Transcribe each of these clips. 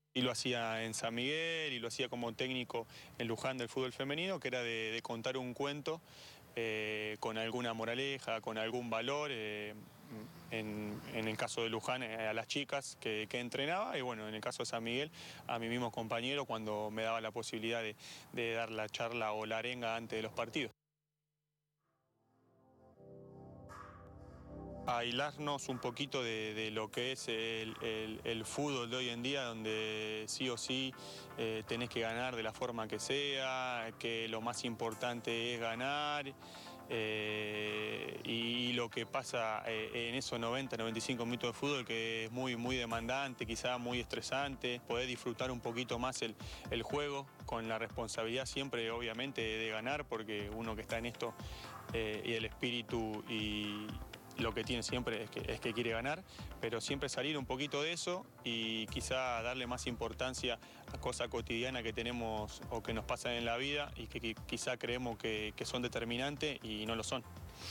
Y lo hacía en San Miguel y lo hacía como técnico en Luján del fútbol femenino, que era de contar un cuento con alguna moraleja, con algún valor, en el caso de Luján a las chicas que entrenaba, y bueno, en el caso de San Miguel a mi mismo compañero cuando me daba la posibilidad de dar la charla o la arenga antes de los partidos. Aislarnos un poquito de lo que es el fútbol de hoy en día, donde sí o sí tenés que ganar de la forma que sea, que lo más importante es ganar, y lo que pasa en esos 90, 95 minutos de fútbol, que es muy, muy demandante, quizá muy estresante, poder disfrutar un poquito más el juego, con la responsabilidad siempre, obviamente, de ganar, porque uno que está en esto y el espíritu y lo que tiene siempre es que quiere ganar, pero siempre salir un poquito de eso y quizá darle más importancia a cosas cotidianas que tenemos o que nos pasan en la vida y que quizá creemos que son determinantes y no lo son.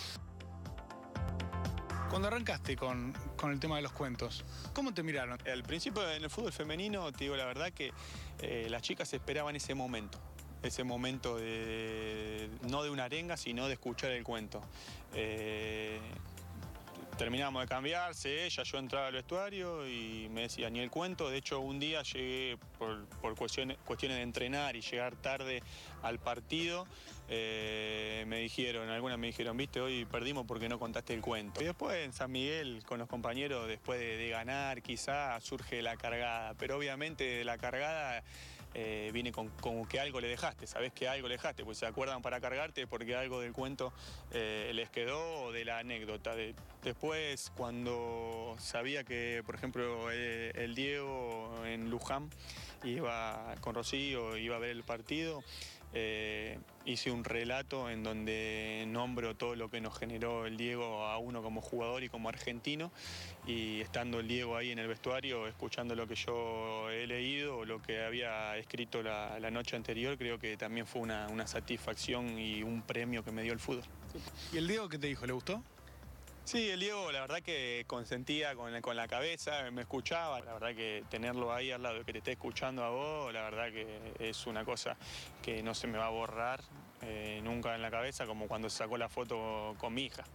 Cuando arrancaste con el tema de los cuentos, ¿cómo te miraron? Al principio en el fútbol femenino, te digo la verdad que las chicas esperaban ese momento no de una arenga, sino de escuchar el cuento. Terminamos de cambiarse, yo entraba al vestuario y me decía, ni el cuento. De hecho, un día llegué por cuestiones de entrenar y llegar tarde al partido. Algunas me dijeron, viste, hoy perdimos porque no contaste el cuento. Y después en San Miguel, con los compañeros, después de ganar, quizá surge la cargada. Pero obviamente de la cargada viene con que algo le dejaste, sabés que algo le dejaste, pues se acuerdan para cargarte porque algo del cuento les quedó, o de la anécdota. Después, cuando sabía que, por ejemplo, el Diego en Luján iba con Rocío, iba a ver el partido, hice un relato en donde nombro todo lo que nos generó el Diego a uno como jugador y como argentino, y estando el Diego ahí en el vestuario, escuchando lo que yo he leído o lo que había escrito la noche anterior, creo que también fue una satisfacción y un premio que me dio el fútbol. ¿Y el Diego qué te dijo? ¿Le gustó? Sí, el Diego la verdad que consentía con la cabeza, me escuchaba. La verdad que tenerlo ahí al lado, que te esté escuchando a vos, la verdad que es una cosa que no se me va a borrar nunca en la cabeza, como cuando se sacó la foto con mi hija.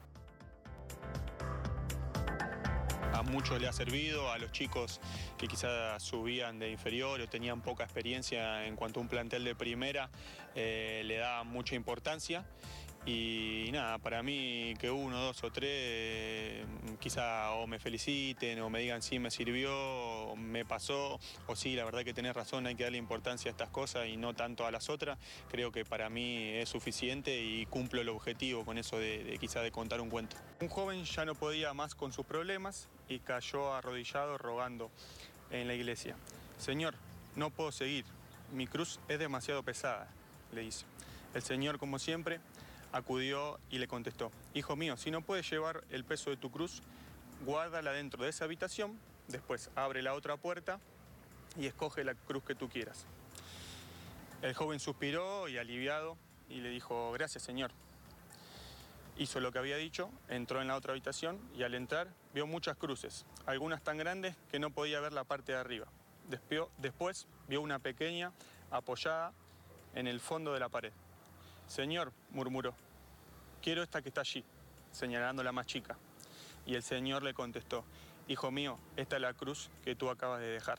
A muchos le ha servido, a los chicos que quizás subían de inferior o tenían poca experiencia en cuanto a un plantel de primera, le da mucha importancia. Y nada, para mí que uno, dos o tres quizá o me feliciten o me digan sí me sirvió, o me pasó, o sí, la verdad que tenés razón, hay que darle importancia a estas cosas y no tanto a las otras. Creo que para mí es suficiente y cumplo el objetivo con eso quizá de contar un cuento. Un joven ya no podía más con sus problemas y cayó arrodillado rogando en la iglesia. Señor, no puedo seguir, mi cruz es demasiado pesada, le dice. El Señor, como siempre, acudió y le contestó, hijo mío, si no puedes llevar el peso de tu cruz, guárdala dentro de esa habitación, después abre la otra puerta y escoge la cruz que tú quieras. El joven suspiró y aliviado y le dijo, gracias Señor. Hizo lo que había dicho, entró en la otra habitación y al entrar vio muchas cruces, algunas tan grandes que no podía ver la parte de arriba. Después vio una pequeña apoyada en el fondo de la pared. Señor, murmuró, quiero esta que está allí, señalando la más chica. Y el Señor le contestó, hijo mío, esta es la cruz que tú acabas de dejar.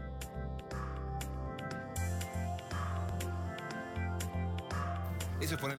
Eso es poner